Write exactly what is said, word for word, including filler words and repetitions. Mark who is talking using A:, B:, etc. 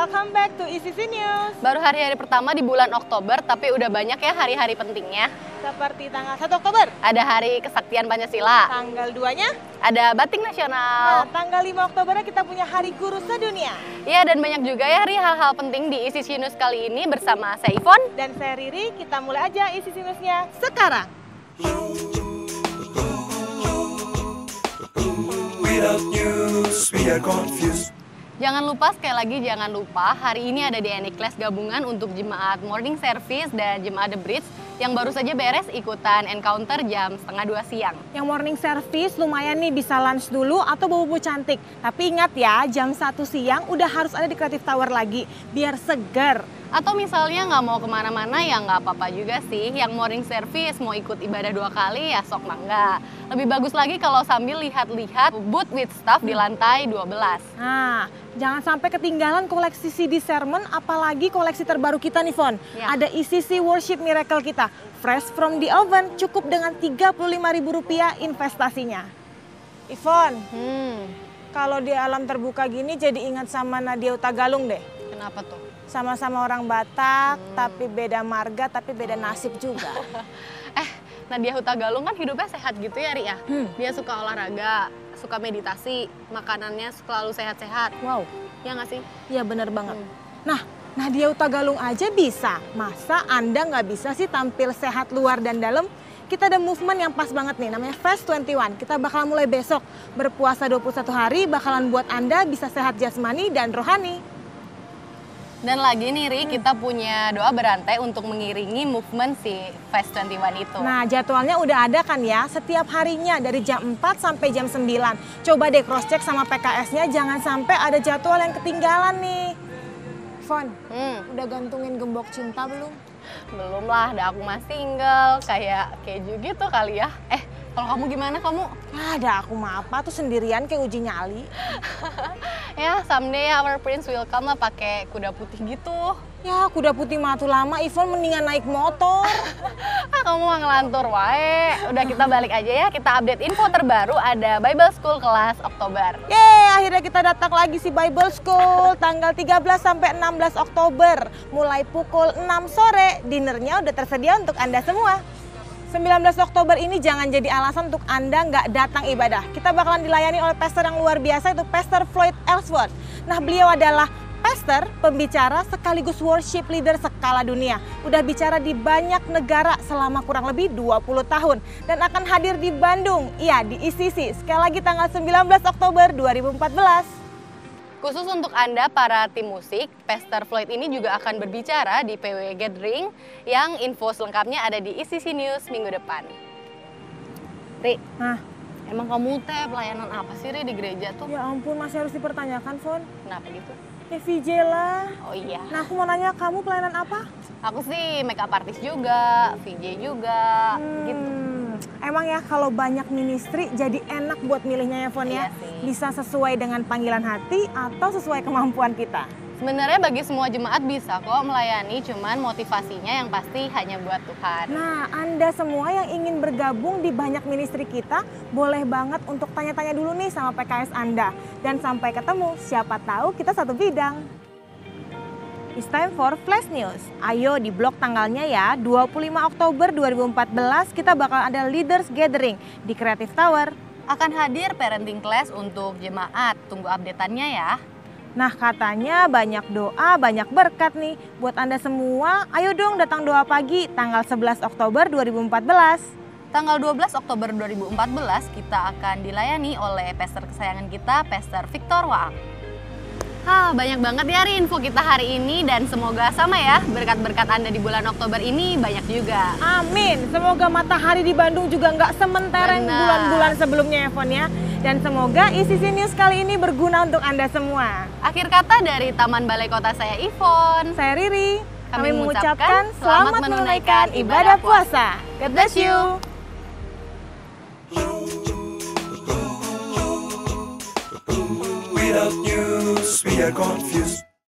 A: welcome back to I C C News.
B: Baru hari-hari pertama di bulan Oktober, tapi udah banyak ya hari-hari pentingnya.
A: Seperti tanggal satu Oktober,
B: ada Hari Kesaktian Pancasila.
A: Tanggal dua-nya,
B: ada Batik
A: nah,
B: Nasional.
A: tanggal lima Oktobernya kita punya Hari Guru Sedunia.
B: Iya, dan banyak juga ya Ri hal-hal penting di I C C News kali ini bersama saya Ivon
A: dan saya Riri. Kita mulai aja I C C News-nya sekarang.
C: Without news, we are confused.
B: Jangan lupa, sekali lagi jangan lupa, hari ini ada D N I Class gabungan untuk jemaat Morning Service dan jemaat The Bridge yang baru saja beres ikutan encounter jam setengah dua siang.
A: Yang morning service lumayan nih, bisa lunch dulu atau bobo cantik. Tapi ingat ya, jam satu siang udah harus ada di Creative Tower lagi, biar segar.
B: Atau misalnya nggak mau kemana-mana ya nggak apa-apa juga sih. Yang morning service mau ikut ibadah dua kali ya sok mangga. Lebih bagus lagi kalau sambil lihat-lihat booth with staff di lantai dua belas.
A: Nah, jangan sampai ketinggalan koleksi C D sermon, apalagi koleksi terbaru kita nih, Fon.
B: Ya.
A: Ada I C C Worship Miracle kita, fresh from the oven, cukup dengan tiga puluh lima ribu rupiah investasinya. Ivon,
B: Hmm,
A: kalau di alam terbuka gini jadi ingat sama Nadia Utagalung deh.
B: kenapa tuh?
A: Sama-sama orang Batak,
B: Hmm.
A: tapi beda marga, tapi beda nasib juga.
B: Eh, Nadia Hutagalung kan hidupnya sehat gitu ya, Ri ya?
A: Hmm.
B: Dia suka olahraga, suka meditasi, makanannya selalu sehat-sehat.
A: Wow,
B: Ya nggak sih?
A: iya bener banget.
B: Hmm.
A: Nah, Nadia Utagalung aja bisa. Masa Anda nggak bisa sih tampil sehat luar dan dalam? Kita ada movement yang pas banget nih, namanya Fast dua puluh satu. Kita bakal mulai besok. Berpuasa dua puluh satu hari bakalan buat Anda bisa sehat jasmani dan rohani.
B: Dan lagi nih, Ri, kita punya doa berantai untuk mengiringi movement si Fast dua puluh satu itu.
A: Nah, jadwalnya udah ada kan ya, setiap harinya dari jam empat sampai jam sembilan. Coba deh cross check sama P K S-nya, jangan sampai ada jadwal yang ketinggalan nih. Fon,
B: Hmm,
A: udah gantungin gembok cinta belum?
B: belum lah, ada aku masih single, kayak keju gitu kali ya. Eh, kalau kamu gimana kamu?
A: Ah, ada aku mah apa tuh sendirian kayak uji nyali.
B: Ya, someday our prince will come lah pakai kuda putih gitu.
A: Ya, kuda putih matu lama, Ivon mendingan naik motor.
B: Ah, kamu mah ngelantur wae. Udah, kita balik aja ya, kita update info terbaru ada Bible School kelas Oktober.
A: Yeay, akhirnya kita datang lagi si Bible School tanggal tiga belas sampai enam belas Oktober. Mulai pukul enam sore, dinernya udah tersedia untuk Anda semua. sembilan belas Oktober ini jangan jadi alasan untuk Anda nggak datang ibadah. Kita bakalan dilayani oleh pastor yang luar biasa, itu Pastor Floyd Ellsworth. Nah, beliau adalah pastor, pembicara, sekaligus worship leader skala dunia. Udah bicara di banyak negara selama kurang lebih dua puluh tahun. Dan akan hadir di Bandung, iya di I C C. Sekali lagi tanggal sembilan belas Oktober dua ribu empat belas.
B: Khusus untuk Anda para tim musik, Pastor Floyd ini juga akan berbicara di P W Gathering yang info selengkapnya ada di I C C News minggu depan. Ri,
A: Nah,
B: emang kamu teh pelayanan apa sih, Ri, di gereja tuh?
A: ya ampun, masih harus dipertanyakan, Fon.
B: Kenapa gitu?
A: Ya V J lah.
B: Oh iya,
A: Nah, aku mau nanya, kamu pelayanan apa?
B: aku sih makeup artist juga, V J juga, gitu.
A: Hmm, emang ya kalau banyak ministry jadi enak buat milihnya ya, Fon ya.
B: Iya sih.
A: Bisa sesuai dengan panggilan hati atau sesuai kemampuan kita.
B: Sebenarnya bagi semua jemaat bisa kok melayani, cuman motivasinya yang pasti hanya buat Tuhan.
A: Nah, Anda semua yang ingin bergabung di banyak ministry kita, boleh banget untuk tanya-tanya dulu nih sama P K S Anda. Dan sampai ketemu, siapa tahu kita satu bidang. It's time for Flash News. Ayo di blok tanggalnya ya, dua puluh lima Oktober dua ribu empat belas kita bakal ada Leaders Gathering di Creative Tower.
B: Akan hadir parenting class untuk jemaat, tunggu update-annya ya.
A: Nah, katanya banyak doa, banyak berkat nih buat Anda semua. Ayo dong datang doa pagi tanggal sebelas Oktober dua ribu empat belas.
B: Tanggal dua belas Oktober dua ribu empat belas kita akan dilayani oleh pastor kesayangan kita, Pastor Victor Waang. Hah, banyak banget ya Ri info kita hari ini, dan semoga sama ya berkat-berkat Anda di bulan Oktober ini banyak juga.
A: Amin. Semoga matahari di Bandung juga nggak sementereng
B: Benar.
A: bulan-bulan sebelumnya ya, Fon ya. Dan semoga I C C News kali ini berguna untuk Anda semua.
B: Akhir kata dari Taman Balai Kota, saya Ivon.
A: Saya Riri.
B: Kami mengucapkan selamat menunaikan ibadah puasa.
A: God bless you.
C: Without news, we are confused.